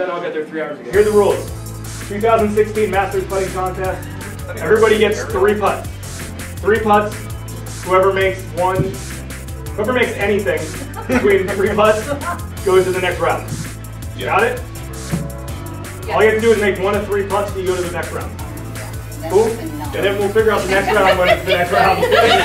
then I'll get there 3 hours ago. Here are the rules. 2016 Masters Putting Contest. Everybody gets 3 putts. 3 putts. Whoever makes anything between 3 putts goes to the next round. Got it? All you have to do is make 1 of 3 putts and you go to the next round. Cool? And then we'll figure out the next round when it's the next round.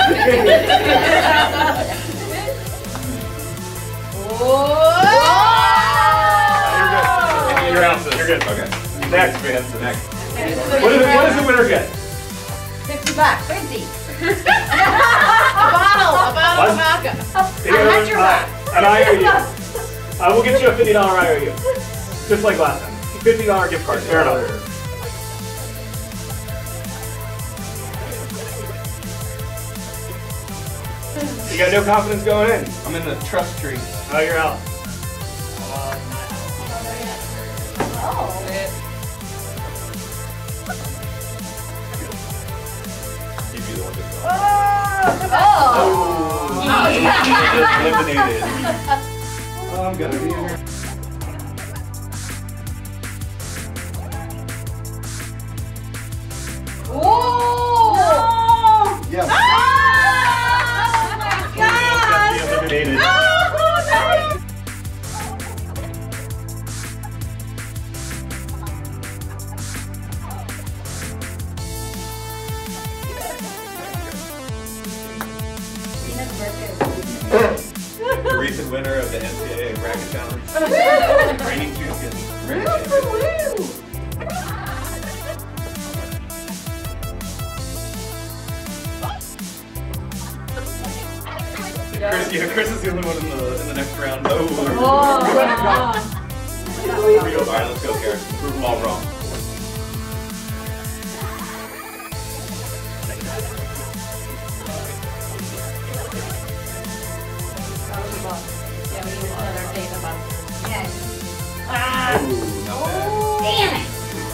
You're out. You're good. Okay. Next. Next. What does the winner get? $50. 50. A bottle of vodka. An IOU. I will get you a $50 IOU. Just like last time. $50 gift card. Fair enough. You got no confidence going in. I'm in the trust tree. Oh, you're out. Eliminated. I'm gonna be here. Whoa! Yes. Oh my God! Eliminated. The recent winner of the NCAA bracket challenge. Reigning champion. Chris is the only one in the next round. Oh. Alright, let's go, Karen. Prove them all wrong. Damn it!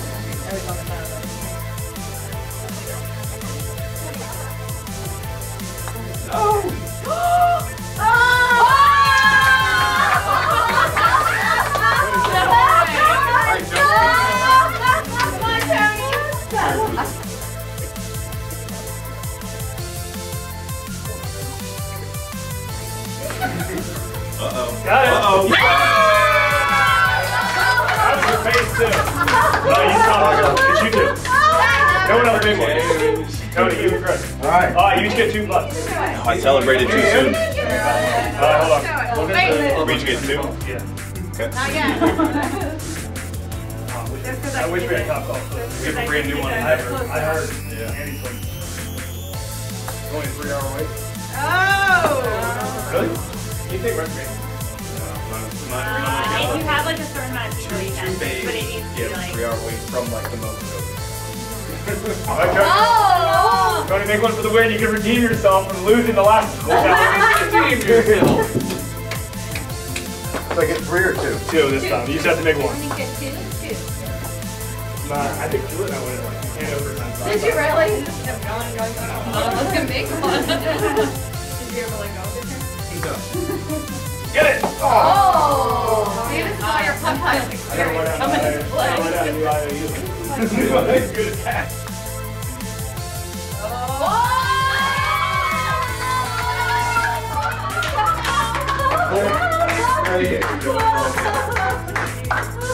Uh-oh. Got it. Uh-oh. That was your face, too. No, you saw it. It's you two. No one else big one. Tony, you and Chris. All right. You each get 2 butts. Oh, I celebrated too soon. Hold on. We each get 2? Yeah. Okay. Not yet. I wish we had top golf. We have a brand new one. I heard. Yeah. Andy's one. Only 3 hour wait. Oh! Really? You think we're great? If you have like a certain amount of people, you can, but it needs to be like 3 hour wait from like the most. Oh! Tony, make one for the win. You can redeem yourself from losing the last one. Redeem yourself. So I get 3 or 2? 2 this time. You just have to make 1. You get 2? 2. Nah, I think 2 of that win. And overtime. Did you really? let's go make one. Did you ever like go with her? Get it! Oh! See, this is all your pump-time experience. I'm gonna play. Good attack. Oh!